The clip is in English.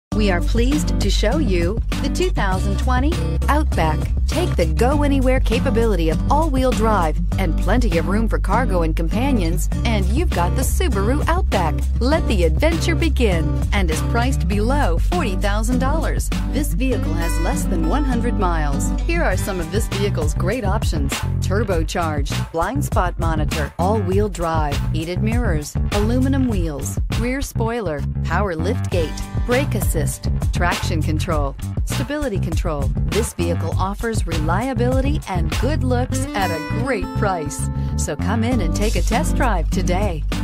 We are pleased to show you the 2020 Outback. Take the go-anywhere capability of all-wheel drive and plenty of room for cargo and companions, and you've got the Subaru Outback. Let the adventure begin, and is priced below $40,000. This vehicle has less than 100 miles. Here are some of this vehicle's great options: turbocharged, blind spot monitor, all-wheel drive, heated mirrors, aluminum wheels, rear spoiler, power liftgate, brake assist, traction control, stability control. This vehicle offers reliability and good looks at a great price. So come in and take a test drive today.